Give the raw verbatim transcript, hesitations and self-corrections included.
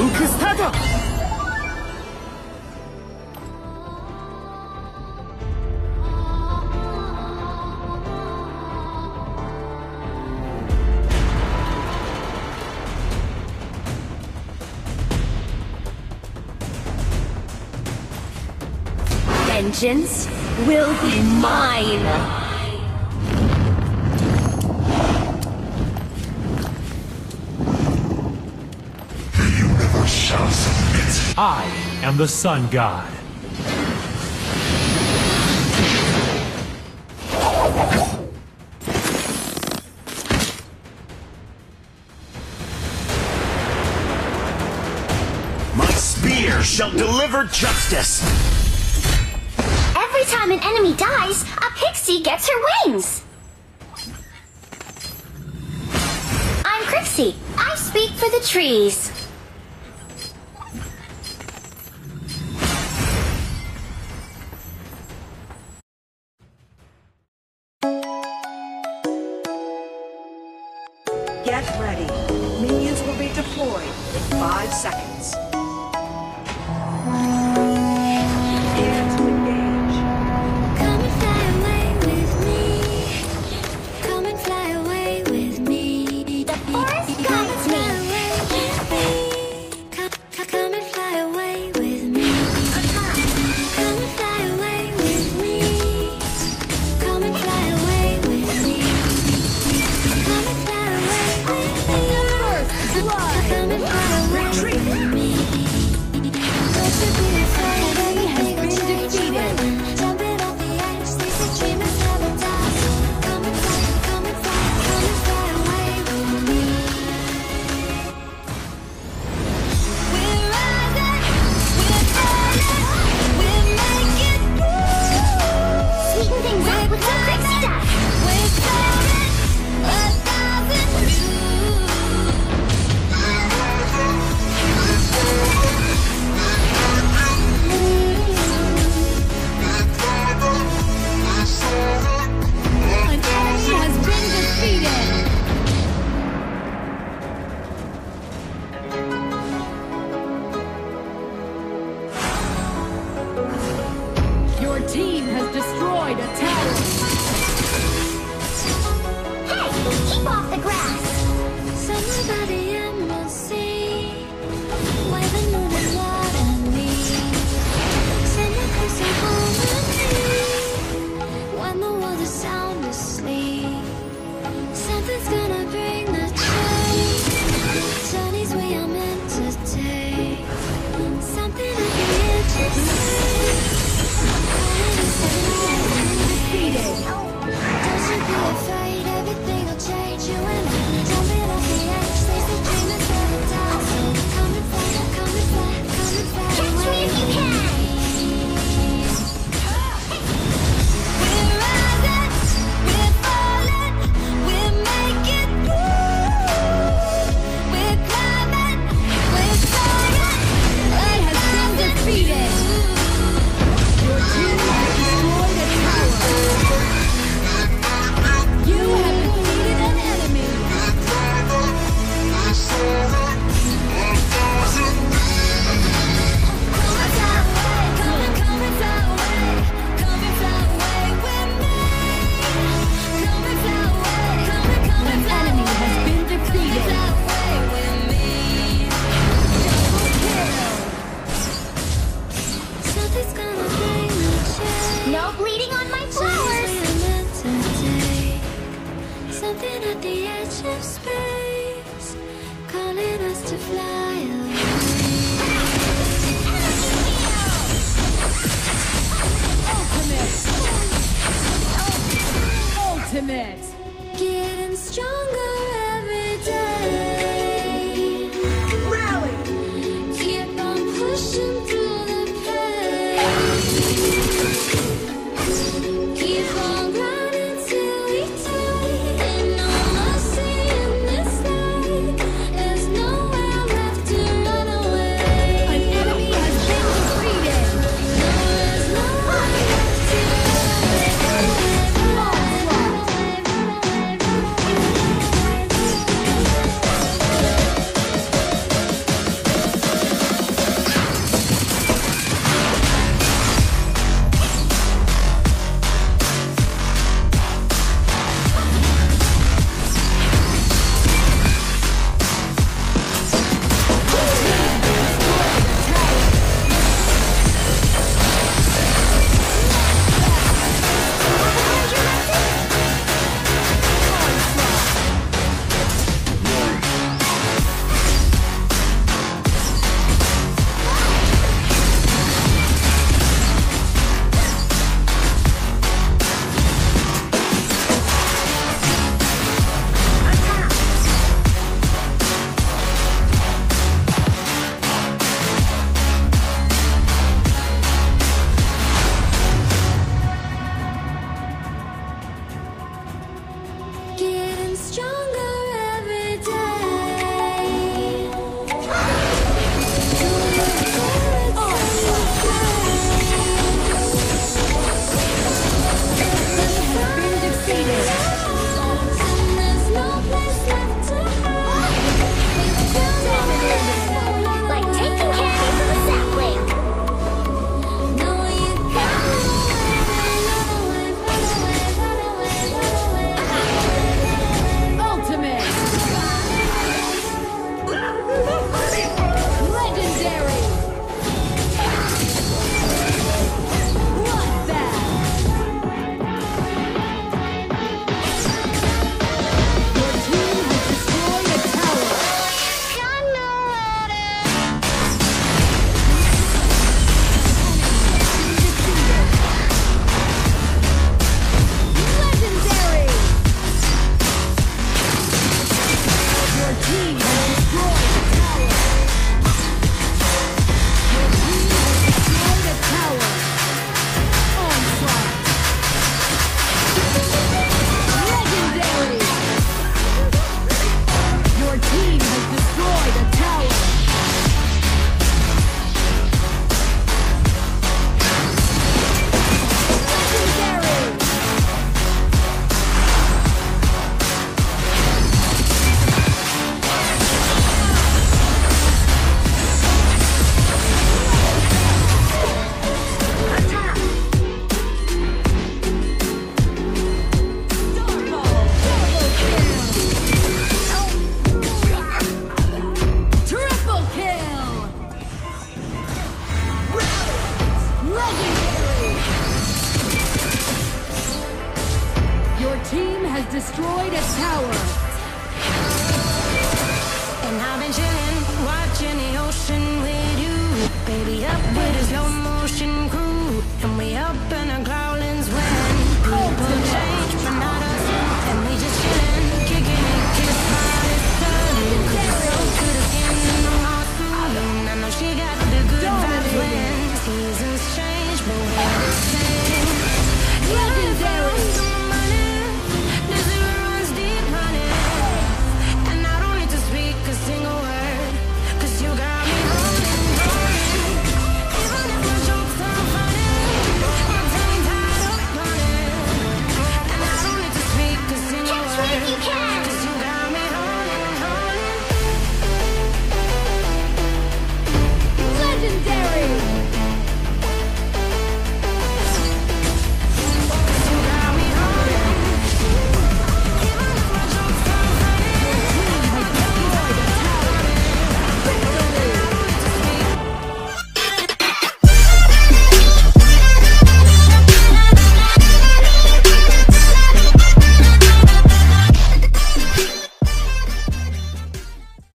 nooksスタート。 Vengeance will be mine! The universe shall submit. I am the Sun God. My spear shall deliver justice. Every time an enemy dies, a pixie gets her wings! I'm Krixi. I speak for the trees. Get ready. Minions will be deployed in five seconds. And engage. Come and fly away with me. Come and fly away with me. The forest guides me. Come, come and fly away with me. Come and fly away with me. Come and fly away with me. Come and fly away with me. First blood. Come and fly away with me. destroyed a tower. And I've been chilling